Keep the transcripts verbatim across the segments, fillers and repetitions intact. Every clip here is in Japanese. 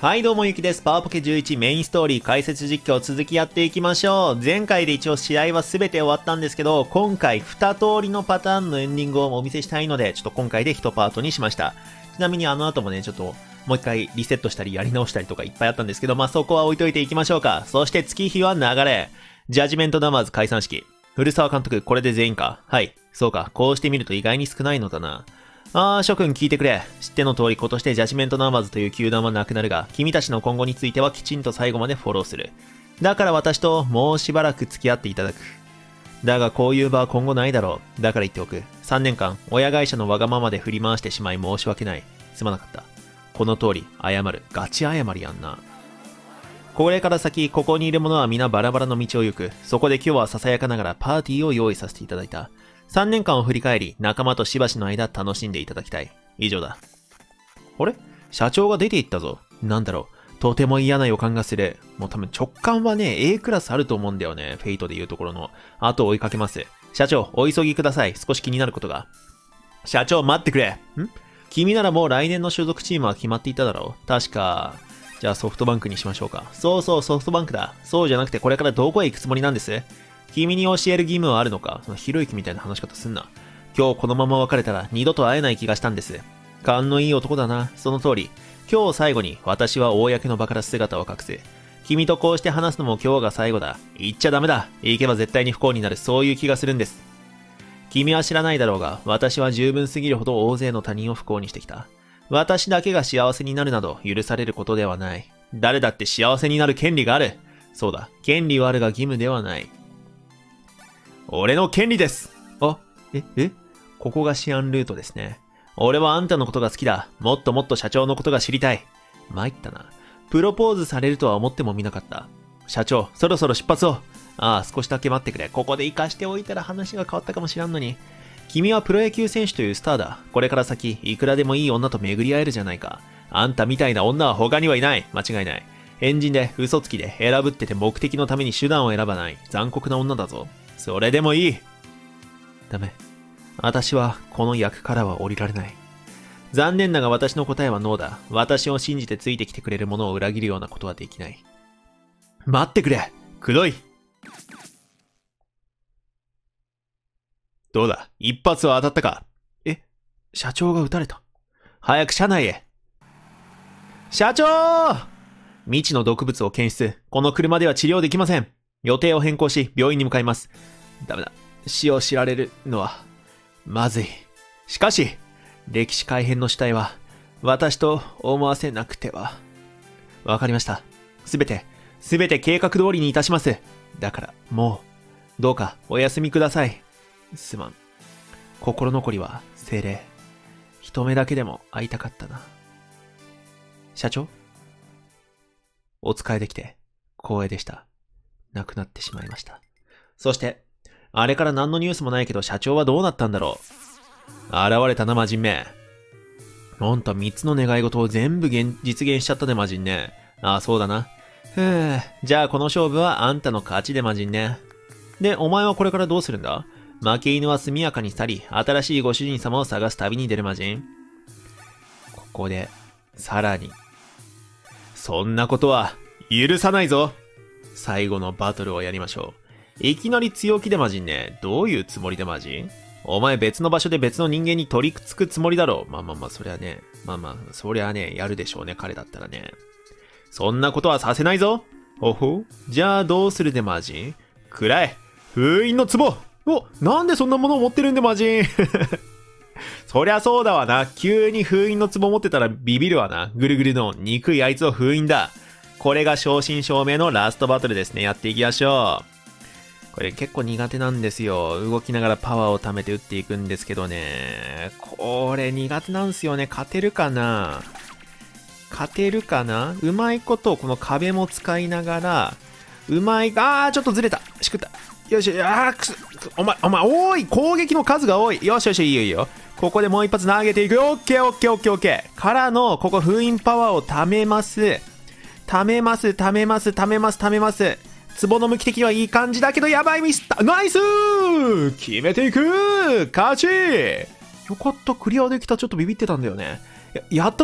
はいどうもゆきです。パワーポケじゅういちメインストーリー解説実況続きやっていきましょう。前回で一応試合は全て終わったんですけど、今回に通りのパターンのエンディングをお見せしたいので、ちょっと今回でいちパートにしました。ちなみにあの後もね、ちょっともう一回リセットしたりやり直したりとかいっぱいあったんですけど、まあそこは置いといていきましょうか。そして月日は流れ。ジャッジメントダマーズ解散式。古澤監督、これで全員か。はい。そうか。こうしてみると意外に少ないのだな。あー、諸君聞いてくれ。知っての通り今年でジャッジメントナーバーズという球団はなくなるが、君たちの今後についてはきちんと最後までフォローする。だから私ともうしばらく付き合っていただく。だがこういう場は今後ないだろう。だから言っておく。さんねんかん、親会社のわがままで振り回してしまい申し訳ない。すまなかった。この通り、謝る。ガチ謝りやんな。これから先、ここにいる者は皆バラバラの道を行く。そこで今日はささやかながらパーティーを用意させていただいた。さんねんかんを振り返り、仲間としばしの間楽しんでいただきたい。以上だ。あれ？社長が出て行ったぞ。なんだろう。とても嫌な予感がする。もう多分直感はね、A クラスあると思うんだよね。フェイトでいうところの。後を追いかけます。社長、お急ぎください。少し気になることが。社長、待ってくれ。ん？君ならもう来年の所属チームは決まっていただろう。確か、じゃあソフトバンクにしましょうか。そうそう、ソフトバンクだ。そうじゃなくてこれからどこへ行くつもりなんです？君に教える義務はあるのか？そのひろゆきみたいな話し方すんな。今日このまま別れたら二度と会えない気がしたんです。勘のいい男だな。その通り。今日最後に私は公の場から姿を隠す。君とこうして話すのも今日が最後だ。言っちゃダメだ。行けば絶対に不幸になる。そういう気がするんです。君は知らないだろうが、私は十分すぎるほど大勢の他人を不幸にしてきた。私だけが幸せになるなど許されることではない。誰だって幸せになる権利がある。そうだ。権利はあるが義務ではない。俺の権利です。あ、え、えここがシアンルートですね。俺はあんたのことが好きだ。もっともっと社長のことが知りたい。参ったな。プロポーズされるとは思ってもみなかった。社長、そろそろ出発を。ああ、少しだけ待ってくれ。ここで生かしておいたら話が変わったかもしらんのに。君はプロ野球選手というスターだ。これから先、いくらでもいい女と巡り合えるじゃないか。あんたみたいな女は他にはいない。間違いない。変人で、嘘つきで、選ぶってて目的のために手段を選ばない。残酷な女だぞ。それでもいい。ダメ。私はこの役からは降りられない。残念だが私の答えはノーだ。私を信じてついてきてくれる者を裏切るようなことはできない。待ってくれ。くどい。どうだ？一発は当たったか？え？社長が撃たれた。早く車内へ。社長！未知の毒物を検出。この車では治療できません。予定を変更し、病院に向かいます。ダメだ。死を知られるのは、まずい。しかし、歴史改変の主体は、私と思わせなくては。わかりました。すべて、すべて計画通りにいたします。だから、もう、どうかお休みください。すまん。心残りは、精霊。一目だけでも会いたかったな。社長？お使いできて、光栄でした。亡くなってしまいました。そして、あれから何のニュースもないけど社長はどうなったんだろう。現れたな、魔人め。あんた三つの願い事を全部現実現しちゃったね、魔人ね。ああ、そうだな。ふぅ。じゃあこの勝負はあんたの勝ちで、魔人ね。で、お前はこれからどうするんだ？負け犬は速やかに去り、新しいご主人様を探す旅に出る魔人。ここで、さらに。そんなことは、許さないぞ。最後のバトルをやりましょう。いきなり強気で魔人ね。どういうつもりで魔人？お前別の場所で別の人間に取り付くつもりだろう。まあまあまあ、そりゃね。まあまあ、そりゃね、やるでしょうね。彼だったらね。そんなことはさせないぞ。ほほ。じゃあどうするで魔人？くらえ。封印の壺。お、なんでそんなものを持ってるんで魔人？そりゃそうだわな。急に封印の壺持ってたらビビるわな。ぐるぐるの憎いあいつを封印だ。これが正真正銘のラストバトルですね。やっていきましょう。これ結構苦手なんですよ。動きながらパワーを貯めて打っていくんですけどね。これ苦手なんですよね。勝てるかな？勝てるかな？うまいことこの壁も使いながら、うまい、あーちょっとずれた。しくった。よし、あーくす、お前、お前、多い攻撃の数が多い。よしよし、いいよいいよ。ここでもう一発投げていくよ。オッケーオッケーオッケーオッケー。からの、ここ封印パワーを貯めます。貯めます、貯めます、貯めます、貯めます。壺の向き的にはいい感じだけど、やばいミスった。ナイスー！決めていく！勝ち！よかった、クリアできた。ちょっとビビってたんだよね。や、やったぞ！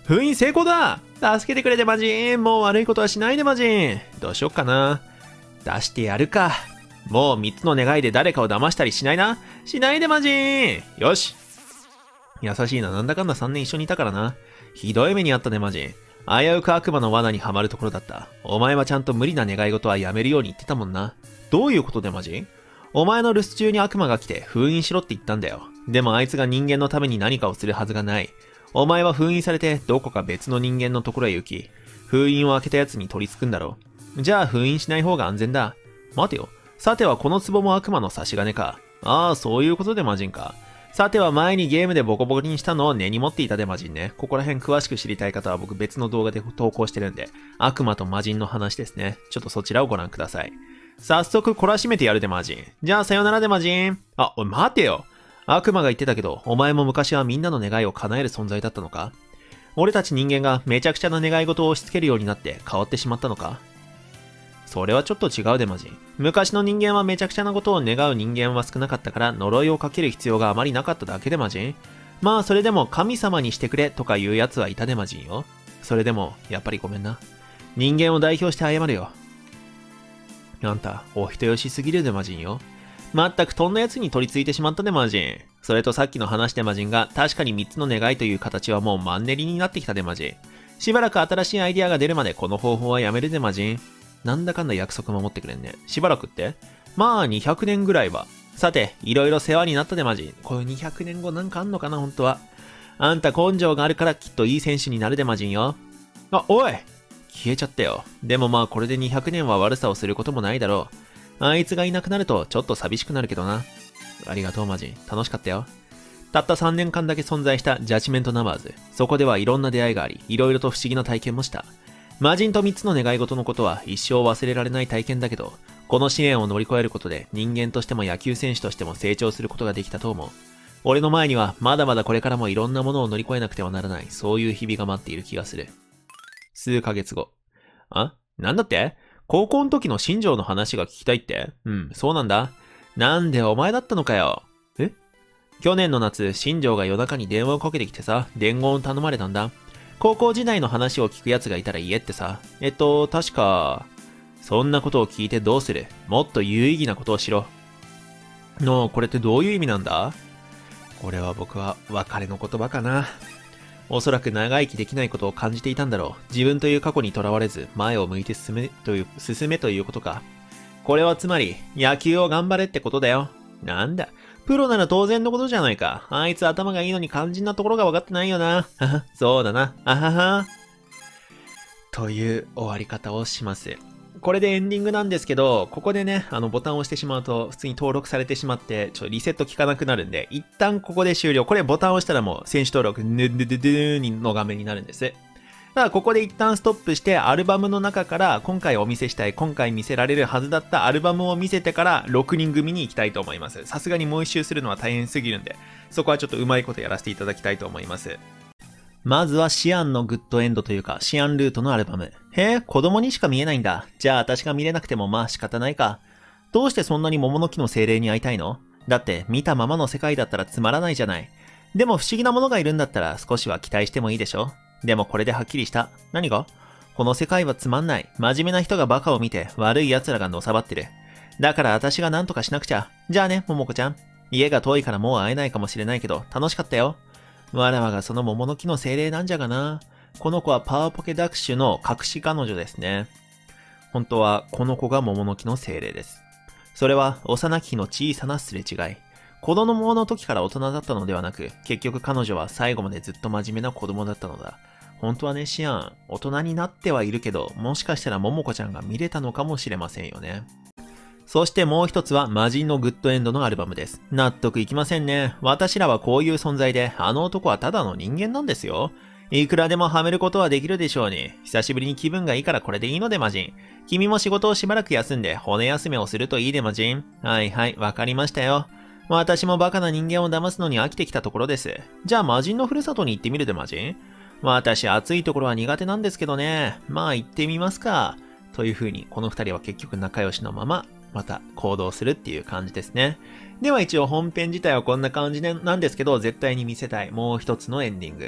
封印成功だ。助けてくれて魔人。もう悪いことはしないで魔人。どうしよっかな。出してやるか。もうみっつの願いで誰かを騙したりしないな。しないで魔人。よし。優しいな。なんだかんださんねん一緒にいたからな。ひどい目にあったね魔人。危うく悪魔の罠にはまるところだった。お前はちゃんと無理な願い事はやめるように言ってたもんな。どういうことで魔人？お前の留守中に悪魔が来て封印しろって言ったんだよ。でもあいつが人間のために何かをするはずがない。お前は封印されてどこか別の人間のところへ行き、封印を開けた奴に取り付くんだろう。じゃあ封印しない方が安全だ。待てよ。さてはこの壺も悪魔の差し金か。ああ、そういうことで魔人か。さては前にゲームでボコボコにしたのを根に持っていたで魔人ね。ここら辺詳しく知りたい方は僕別の動画で投稿してるんで、悪魔と魔人の話ですね。ちょっとそちらをご覧ください。早速懲らしめてやるで魔人。じゃあさよならで魔人。あ、おい待てよ。悪魔が言ってたけど、お前も昔はみんなの願いを叶える存在だったのか？俺たち人間がめちゃくちゃな願い事を押し付けるようになって変わってしまったのか？それはちょっと違うで魔人。昔の人間はめちゃくちゃなことを願う人間は少なかったから呪いをかける必要があまりなかっただけで魔人。まあそれでも神様にしてくれとか言う奴はいたで魔人よ。それでもやっぱりごめんな。人間を代表して謝るよ。あんた、お人よしすぎるで魔人よ。まったくとんな奴に取り付いてしまったで魔人。それとさっきの話で魔人が確かにみっつの願いという形はもうマンネリになってきたで魔人。しばらく新しいアイディアが出るまでこの方法はやめるで魔人。なんだかんだ約束守ってくれんね。しばらくってまあにひゃくねんぐらいは。さて、いろいろ世話になったで魔人。こういうにひゃくねんごなんかあんのかな本当は。あんた根性があるからきっといい選手になるで魔人よ。あ、おい消えちゃったよ。でもまあこれでにひゃくねんは悪さをすることもないだろう。あいつがいなくなるとちょっと寂しくなるけどな。ありがとう魔人。楽しかったよ。たったさんねんかんだけ存在したジャッジメントナバーズ。そこではいろんな出会いがあり、いろいろと不思議な体験もした。魔人とみっつの願い事のことは一生忘れられない体験だけど、この試練を乗り越えることで人間としても野球選手としても成長することができたと思う。俺の前にはまだまだこれからもいろんなものを乗り越えなくてはならない、そういう日々が待っている気がする。数ヶ月後。あ？なんだって？高校の時の新庄の話が聞きたいって？うん、そうなんだ。なんでお前だったのかよ。え？去年の夏、新庄が夜中に電話をかけてきてさ、伝言を頼まれたんだ。高校時代の話を聞く奴がいたら言えってさ。えっと、確か、そんなことを聞いてどうする？もっと有意義なことをしろ。の、これってどういう意味なんだ？これは僕は別れの言葉かな。おそらく長生きできないことを感じていたんだろう。自分という過去にとらわれず、前を向いて進めという、進めということか。これはつまり、野球を頑張れってことだよ。なんだ。プロなら当然のことじゃないか。あいつ頭がいいのに肝心なところが分かってないよな。はは、そうだな。あはは。という終わり方をします。これでエンディングなんですけど、ここでね、あのボタンを押してしまうと、普通に登録されてしまって、ちょっとリセット効かなくなるんで、一旦ここで終了。これボタンを押したらもう選手登録、ぬぬぬぬぬの画面になるんです。ただここで一旦ストップして、アルバムの中から今回お見せしたい、今回見せられるはずだったアルバムを見せてからろくにん組に行きたいと思います。さすがにもう一周するのは大変すぎるんで、そこはちょっとうまいことやらせていただきたいと思います。まずはシアンのグッドエンドというか、シアンルートのアルバム。へえ、子供にしか見えないんだ。じゃあ私が見れなくてもまあ仕方ないか。どうしてそんなに桃の木の精霊に会いたいの？だって見たままの世界だったらつまらないじゃない。でも不思議なものがいるんだったら少しは期待してもいいでしょ？でもこれではっきりした。何が？この世界はつまんない。真面目な人がバカを見て悪い奴らがのさばってる。だから私が何とかしなくちゃ。じゃあね、桃子ちゃん。家が遠いからもう会えないかもしれないけど楽しかったよ。わらわがその桃の木の精霊なんじゃがな。この子はパワーポケダッシュの隠し彼女ですね。本当はこの子が桃の木の精霊です。それは幼き日の小さなすれ違い。子供の時から大人だったのではなく、結局彼女は最後までずっと真面目な子供だったのだ。本当はね、シアン、大人になってはいるけど、もしかしたら桃子ちゃんが見れたのかもしれませんよね。そしてもう一つは魔人のグッドエンドのアルバムです。納得いきませんね。私らはこういう存在で、あの男はただの人間なんですよ。いくらでもはめることはできるでしょうに。久しぶりに気分がいいからこれでいいので魔人。君も仕事をしばらく休んで骨休めをするといいで魔人。はいはい、わかりましたよ。私もバカな人間を騙すのに飽きてきたところです。じゃあ魔人のふるさとに行ってみるで魔人。私暑いところは苦手なんですけどね。まあ行ってみますか。という風にこの二人は結局仲良しのまままた行動するっていう感じですね。では一応本編自体はこんな感じなんですけど、絶対に見せたいもう一つのエンディング。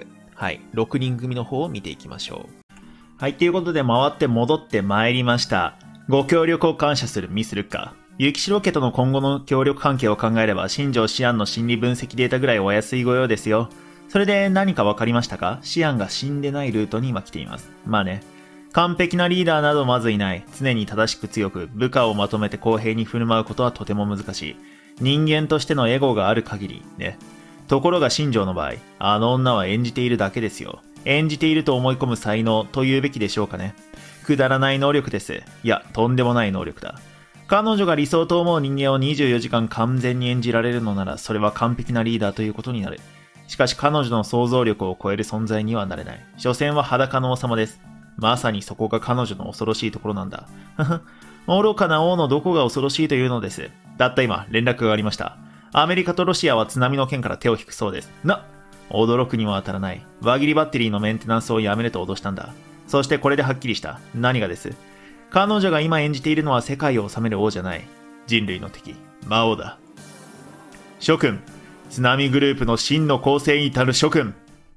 はい、ろくにん組の方を見ていきましょう。はい、ということで回って戻ってまいりました。ご協力を感謝するミスルッカ。雪城家との今後の協力関係を考えれば、新庄シアンの心理分析データぐらいお安いご用ですよ。それで何か分かりましたか？シアンが死んでないルートに今来ています。まあね。完璧なリーダーなどまずいない。常に正しく強く、部下をまとめて公平に振る舞うことはとても難しい。人間としてのエゴがある限り、ね。ところが新庄の場合、あの女は演じているだけですよ。演じていると思い込む才能と言うべきでしょうかね。くだらない能力です。いや、とんでもない能力だ。彼女が理想と思う人間をにじゅうよじかん完全に演じられるのなら、それは完璧なリーダーということになる。しかし彼女の想像力を超える存在にはなれない。所詮は裸の王様です。まさにそこが彼女の恐ろしいところなんだ。ふふ。愚かな王のどこが恐ろしいというのです。たった今、連絡がありました。アメリカとロシアは津波の件から手を引くそうです。な、驚くには当たらない。輪切りバッテリーのメンテナンスをやめると脅したんだ。そしてこれではっきりした。何がです？彼女が今演じているのは世界を治める王じゃない。人類の敵、魔王だ。諸君、津波グループの真の構成に至る諸君。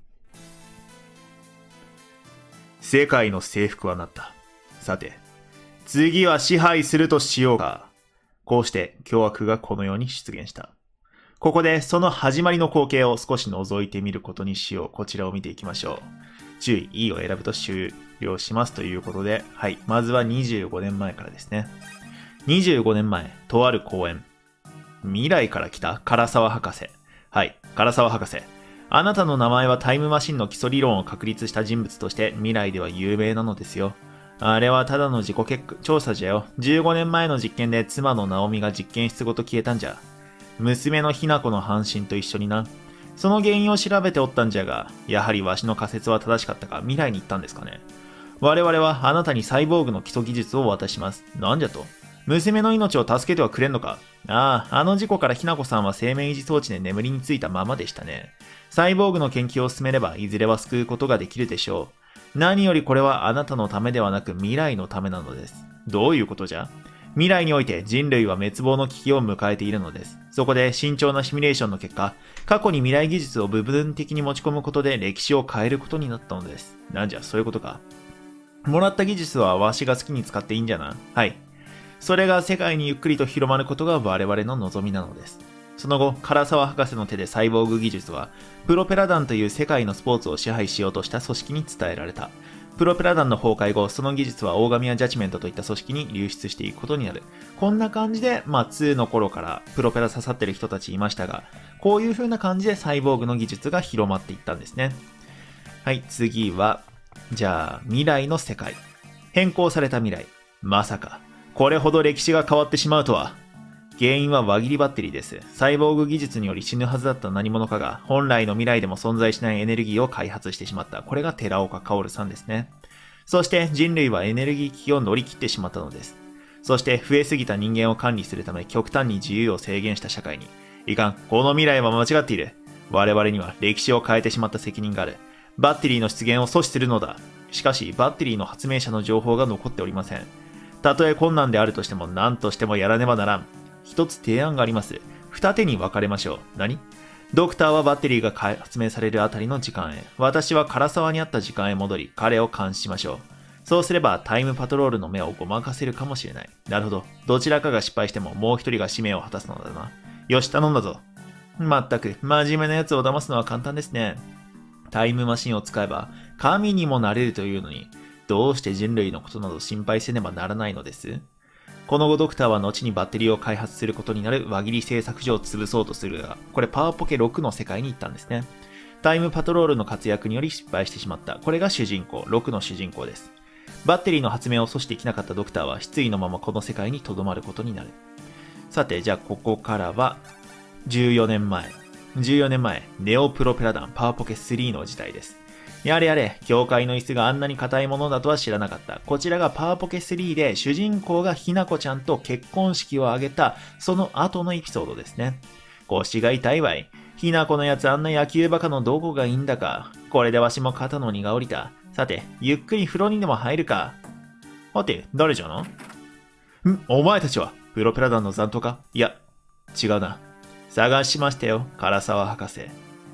世界の征服はなった。さて、次は支配するとしようか。こうして凶悪がこのように出現した。ここでその始まりの光景を少し覗いてみることにしよう。こちらを見ていきましょう。注意、E を選ぶと終了しますということで、はい。まずはにじゅうごねんまえからですね。にじゅうごねんまえ、とある公園。未来から来た唐沢博士。はい。唐沢博士。あなたの名前はタイムマシンの基礎理論を確立した人物として未来では有名なのですよ。あれはただの自己結果調査じゃよ。じゅうごねんまえの実験で妻のナオミが実験室ごと消えたんじゃ。娘のひな子の半身と一緒にな。その原因を調べておったんじゃが、やはりわしの仮説は正しかったか未来に行ったんですかね。我々はあなたにサイボーグの基礎技術を渡します。なんじゃと？娘の命を助けてはくれんのか？ああ、あの事故からひな子さんは生命維持装置で眠りについたままでしたね。サイボーグの研究を進めればいずれは救うことができるでしょう。何よりこれはあなたのためではなく未来のためなのです。どういうことじゃ？未来において人類は滅亡の危機を迎えているのです。そこで慎重なシミュレーションの結果、過去に未来技術を部分的に持ち込むことで歴史を変えることになったのです。なんじゃ、そういうことか。もらった技術はわしが好きに使っていいんじゃな？はい。それが世界にゆっくりと広まることが我々の望みなのです。その後、唐沢博士の手でサイボーグ技術は、プロペラ団という世界のスポーツを支配しようとした組織に伝えられた。プロペラ団の崩壊後、その技術はオーガミア・ジャッジメントといった組織に流出していくことになる。こんな感じで、まあにの頃からプロペラ刺さってる人たちいましたが、こういう風な感じでサイボーグの技術が広まっていったんですね。はい、次は、じゃあ、未来の世界。変更された未来。まさか、これほど歴史が変わってしまうとは。原因は輪切りバッテリーです。サイボーグ技術により死ぬはずだった何者かが本来の未来でも存在しないエネルギーを開発してしまった。これが寺岡薫さんですね。そして人類はエネルギー危機を乗り切ってしまったのです。そして増えすぎた人間を管理するため極端に自由を制限した社会に。いかん、この未来は間違っている。我々には歴史を変えてしまった責任がある。バッテリーの出現を阻止するのだ。しかしバッテリーの発明者の情報が残っておりません。たとえ困難であるとしても何としてもやらねばならん。一つ提案があります。二手に分かれましょう。何？ドクターはバッテリーが発明されるあたりの時間へ。私は唐沢にあった時間へ戻り、彼を監視しましょう。そうすればタイムパトロールの目をごまかせるかもしれない。なるほど。どちらかが失敗してももう一人が使命を果たすのだな。よし、頼んだぞ。まったく、真面目な奴を騙すのは簡単ですね。タイムマシンを使えば、神にもなれるというのに、どうして人類のことなど心配せねばならないのです？この後ドクターは後にバッテリーを開発することになる輪切り製作所を潰そうとするが、これパワポケろくの世界に行ったんですね。タイムパトロールの活躍により失敗してしまった。これが主人公、ろくの主人公です。バッテリーの発明を阻止できなかったドクターは失意のままこの世界に留まることになる。さて、じゃあここからはじゅうよねんまえ。じゅうよねんまえ、ネオプロペラ団パワポケスリーの時代です。やれやれ、教会の椅子があんなに硬いものだとは知らなかった。こちらがパワポケスリーで主人公がひなこちゃんと結婚式を挙げたその後のエピソードですね。腰が痛いわい。ひなこのやつあんな野球バカのどこがいいんだか。これでわしも肩の荷が下りた。さて、ゆっくり風呂にでも入るか。はて、誰じゃな？ん？お前たちはプロペラ団の残党か？いや、違うな。探しましたよ、唐沢博士。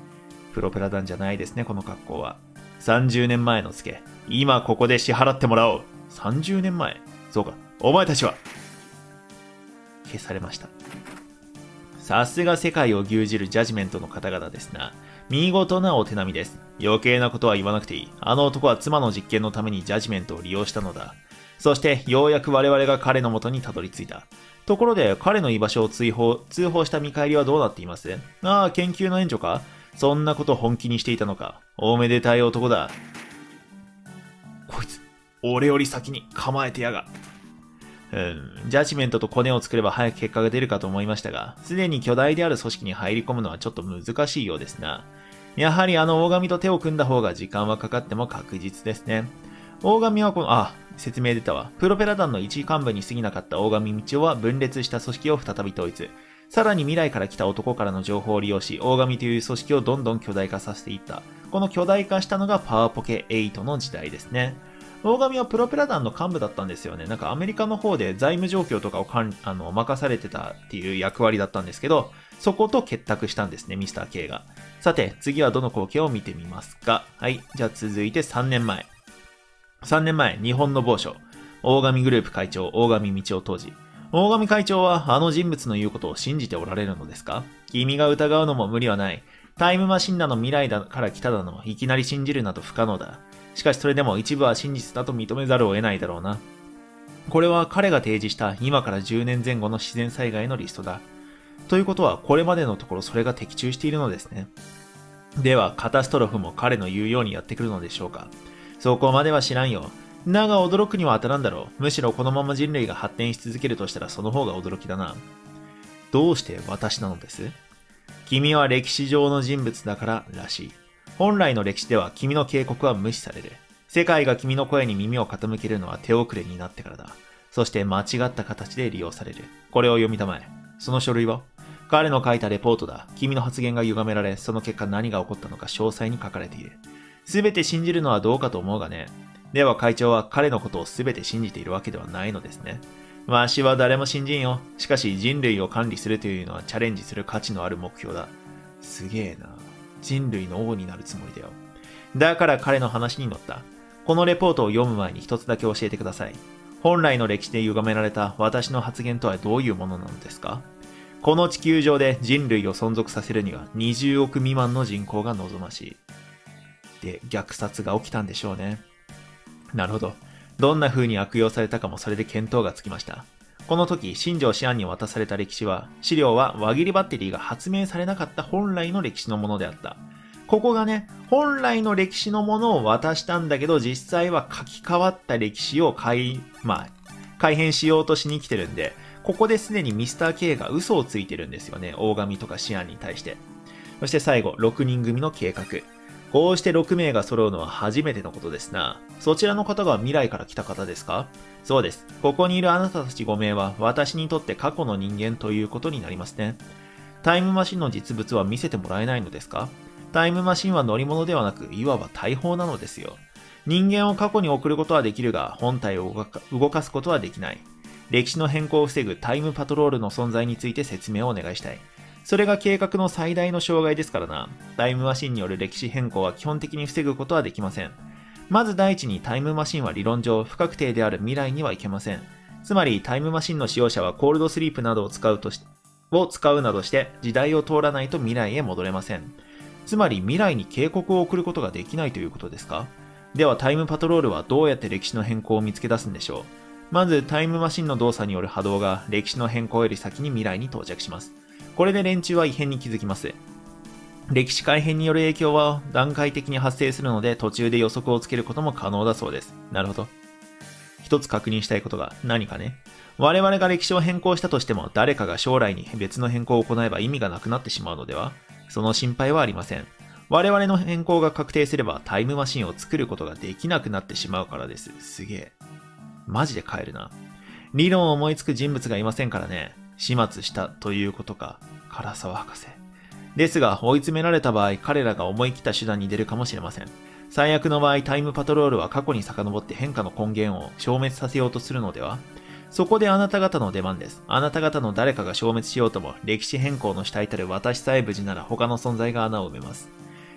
プロペラ団じゃないですね、この格好は。さんじゅうねんまえのツケ。今ここで支払ってもらおう。さんじゅうねんまえ。そうか。お前たちは消されました。さすが世界を牛耳るジャッジメントの方々ですな。見事なお手並みです。余計なことは言わなくていい。あの男は妻の実験のためにジャッジメントを利用したのだ。そしてようやく我々が彼の元にたどり着いた。ところで彼の居場所を追放、通報した見返りはどうなっています？ああ、研究の援助か？そんなこと本気にしていたのか。おめでたい男だ。こいつ、俺より先に構えてやが。うん、ジャッジメントとコネを作れば早く結果が出るかと思いましたが、すでに巨大である組織に入り込むのはちょっと難しいようですな。やはりあの大神と手を組んだ方が時間はかかっても確実ですね。大神はこの、あ、説明出たわ。プロペラ団の一幹部に過ぎなかった大神道夫は分裂した組織を再び統一。さらに未来から来た男からの情報を利用し、大神という組織をどんどん巨大化させていった。この巨大化したのがパワーポケエイトの時代ですね。大神はプロペラ団の幹部だったんですよね。なんかアメリカの方で財務状況とかをかんあの任されてたっていう役割だったんですけど、そこと結託したんですね、ミスター K が。さて、次はどの光景を見てみますか。はい。じゃあ続いてさんねんまえ。さんねんまえ、日本の某所。大神グループ会長、大神道夫当時。大神会長はあの人物の言うことを信じておられるのですか？君が疑うのも無理はない。タイムマシンだの未来だから来ただの、いきなり信じるなど不可能だ。しかしそれでも一部は真実だと認めざるを得ないだろうな。これは彼が提示した今からじゅうねんぜん後の自然災害のリストだ。ということはこれまでのところそれが的中しているのですね。ではカタストロフも彼の言うようにやってくるのでしょうか。そこまでは知らんよ。だが驚くには当たらんだろう。むしろこのまま人類が発展し続けるとしたらその方が驚きだな。どうして私なのです？君は歴史上の人物だかららしい。本来の歴史では君の警告は無視される。世界が君の声に耳を傾けるのは手遅れになってからだ。そして間違った形で利用される。これを読みたまえ。その書類は？彼の書いたレポートだ。君の発言が歪められ、その結果何が起こったのか詳細に書かれている。すべて信じるのはどうかと思うがね。では会長は彼のことをすべて信じているわけではないのですね。わしは誰も信じんよ。しかし人類を管理するというのはチャレンジする価値のある目標だ。すげえな。人類の王になるつもりだよ。だから彼の話に乗った。このレポートを読む前に一つだけ教えてください。本来の歴史で歪められた私の発言とはどういうものなのですか？この地球上で人類を存続させるにはにじゅうおく未満の人口が望ましい。で、虐殺が起きたんでしょうね。なるほど。どんな風に悪用されたかもそれで見当がつきました。この時、新庄師案に渡された歴史は、資料は輪切りバッテリーが発明されなかった本来の歴史のものであった。ここがね、本来の歴史のものを渡したんだけど、実際は書き換わった歴史を改、まあ、改変しようとしに来てるんで、ここですでにミスター K が嘘をついてるんですよね。大神とか師案に対して。そして最後、ろくにん組の計画。こうしてろくめいが揃うのは初めてのことですな。そちらの方が未来から来た方ですか？そうです。ここにいるあなたたちごめいは私にとって過去の人間ということになりますね。タイムマシンの実物は見せてもらえないのですか？タイムマシンは乗り物ではなく、いわば大砲なのですよ。人間を過去に送ることはできるが、本体を動かすことはできない。歴史の変更を防ぐタイムパトロールの存在について説明をお願いしたい。それが計画の最大の障害ですからな。タイムマシンによる歴史変更は基本的に防ぐことはできません。まず第一にタイムマシンは理論上不確定である未来にはいけません。つまりタイムマシンの使用者はコールドスリープなどを使うとし、を使うなどして時代を通らないと未来へ戻れません。つまり未来に警告を送ることができないということですか？ではタイムパトロールはどうやって歴史の変更を見つけ出すんでしょう？まずタイムマシンの動作による波動が歴史の変更より先に未来に到着します。これで連中は異変に気づきます。歴史改変による影響は段階的に発生するので途中で予測をつけることも可能だそうです。なるほど。一つ確認したいことが何かね。我々が歴史を変更したとしても誰かが将来に別の変更を行えば意味がなくなってしまうのでは？その心配はありません。我々の変更が確定すればタイムマシンを作ることができなくなってしまうからです。すげえ。マジで帰るな。理論を思いつく人物がいませんからね。始末したということか、唐沢博士。ですが、追い詰められた場合、彼らが思い切った手段に出るかもしれません。最悪の場合、タイムパトロールは過去に遡って変化の根源を消滅させようとするのでは？そこであなた方の出番です。あなた方の誰かが消滅しようとも、歴史変更の主体たる私さえ無事なら他の存在が穴を埋めます。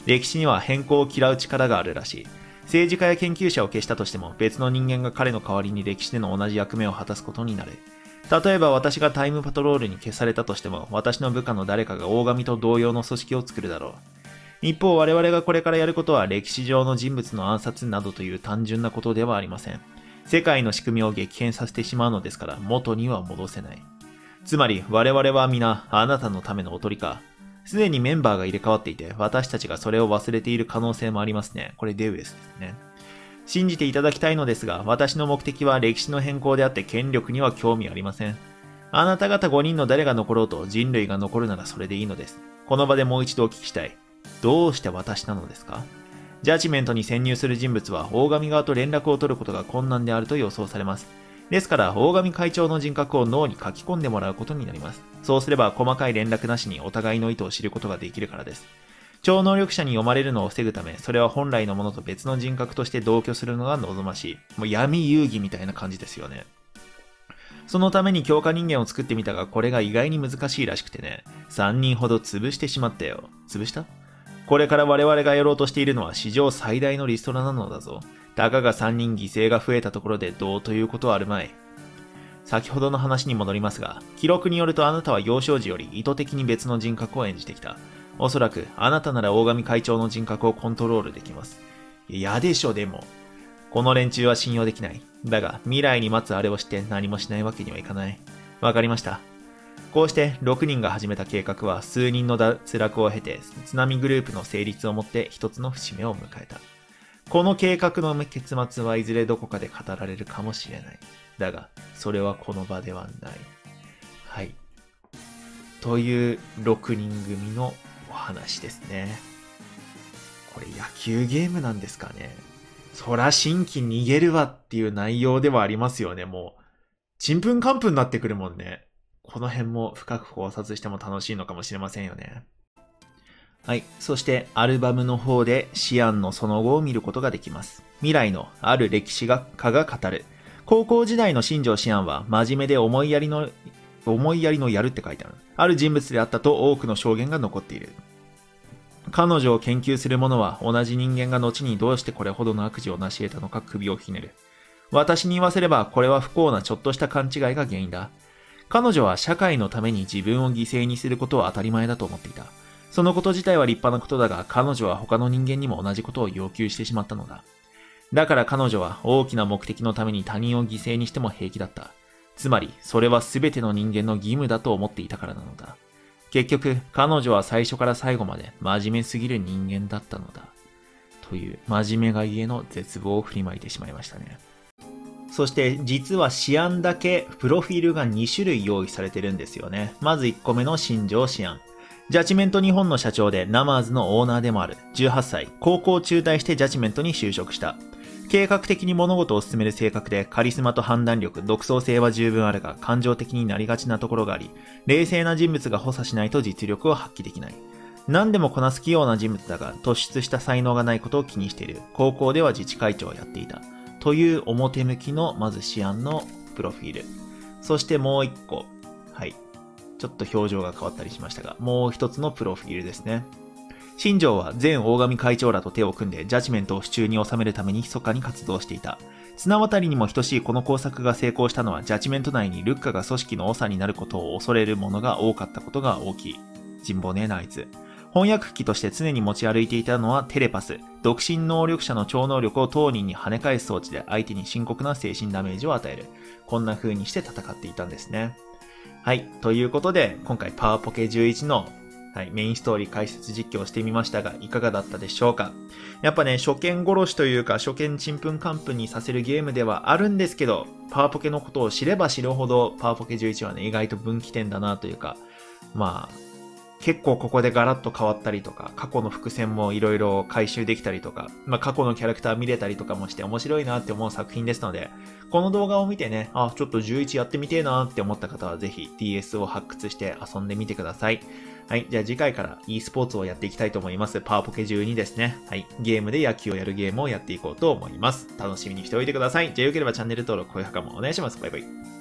歴史には変更を嫌う力があるらしい。政治家や研究者を消したとしても別の人間が彼の代わりに歴史での同じ役目を果たすことになる。例えば私がタイムパトロールに消されたとしても私の部下の誰かが大神と同様の組織を作るだろう。一方我々がこれからやることは歴史上の人物の暗殺などという単純なことではありません。世界の仕組みを激変させてしまうのですから元には戻せない。つまり我々は皆あなたのためのおとりか。すでにメンバーが入れ替わっていて私たちがそれを忘れている可能性もありますね。これデウエスですね。信じていただきたいのですが私の目的は歴史の変更であって権力には興味ありません。あなた方ごにんの誰が残ろうと人類が残るならそれでいいのです。この場でもう一度お聞きしたい。どうして私なのですか？ジャッジメントに潜入する人物は大神側と連絡を取ることが困難であると予想されます。ですから大神会長の人格を脳に書き込んでもらうことになります。そうすれば細かい連絡なしにお互いの意図を知ることができるからです。超能力者に読まれるのを防ぐため、それは本来のものと別の人格として同居するのが望ましい。もう闇遊戯みたいな感じですよね。そのために強化人間を作ってみたが、これが意外に難しいらしくてね。さんにんほど潰してしまったよ。潰した？これから我々がやろうとしているのは史上最大のリストラなのだぞ。たかがさんにん犠牲が増えたところでどうということはあるまい。先ほどの話に戻りますが、記録によるとあなたは幼少時より意図的に別の人格を演じてきた。おそらくあなたなら大神会長の人格をコントロールできます。嫌でしょでも。この連中は信用できない。だが未来に待つあれをして何もしないわけにはいかない。わかりました。こうしてろくにんが始めた計画は数人の脱落を経て津波グループの成立をもって一つの節目を迎えた。この計画の結末はいずれどこかで語られるかもしれない。だがそれはこの場ではない。はい。というろくにん組のお話ですね。これ野球ゲームなんですかね。そら新規逃げるわっていう内容ではありますよね。もうちんぷんかんぷんになってくるもんね。この辺も深く考察しても楽しいのかもしれませんよね。はい。そしてアルバムの方でシアンのその後を見ることができます。未来のある歴史学家が語る。高校時代の新庄シアンは真面目で思いやりの、思いやりのやるって書いてある。ある人物であったと多くの証言が残っている。彼女を研究する者は同じ人間が後にどうしてこれほどの悪事を成し得たのか首をひねる。私に言わせればこれは不幸なちょっとした勘違いが原因だ。彼女は社会のために自分を犠牲にすることは当たり前だと思っていた。そのこと自体は立派なことだが、彼女は他の人間にも同じことを要求してしまったのだ。だから彼女は大きな目的のために他人を犠牲にしても平気だった。つまり、それは全ての人間の義務だと思っていたからなのだ。結局、彼女は最初から最後まで真面目すぎる人間だったのだ。という、真面目がゆえの絶望を振りまいてしまいましたね。そして実はシアンだけプロフィールがに種類用意されてるんですよね。まずいっこめの新庄シアン。ジャッジメント日本の社長でナマーズのオーナーでもある。じゅうはっさい、高校を中退してジャッジメントに就職した。計画的に物事を進める性格でカリスマと判断力、独創性は十分あるが感情的になりがちなところがあり、冷静な人物が補佐しないと実力を発揮できない。何でもこなす器用な人物だが突出した才能がないことを気にしている。高校では自治会長をやっていた。という表向きのまずシアンのプロフィール。そしてもう一個。はい。ちょっと表情が変わったりしましたが、もう一つのプロフィールですね。新庄は前大神会長らと手を組んでジャッジメントを手中に収めるために密かに活動していた。綱渡りにも等しいこの工作が成功したのはジャッジメント内にルッカが組織の長になることを恐れる者が多かったことが大きい。人望ねえなあいつ。翻訳機として常に持ち歩いていたのはテレパス。独身能力者の超能力を当人に跳ね返す装置で相手に深刻な精神ダメージを与える。こんな風にして戦っていたんですね。はい。ということで、今回パワーポケじゅういちの、はい、メインストーリー解説実況をしてみましたが、いかがだったでしょうか。やっぱね、初見殺しというか、初見ちんぷんかんぷんにさせるゲームではあるんですけど、パワーポケのことを知れば知るほど、パワーポケじゅういちはね、意外と分岐点だなというか、まあ、結構ここでガラッと変わったりとか、過去の伏線もいろいろ回収できたりとか、まあ過去のキャラクター見れたりとかもして面白いなって思う作品ですので、この動画を見てね、あ、ちょっとじゅういちやってみてえなって思った方はぜひ ディーエス を発掘して遊んでみてください。はい。じゃあ次回から e スポーツをやっていきたいと思います。パワーポケじゅうにですね。はい。ゲームで野球をやるゲームをやっていこうと思います。楽しみにしておいてください。じゃあよければチャンネル登録、高評価もお願いします。バイバイ。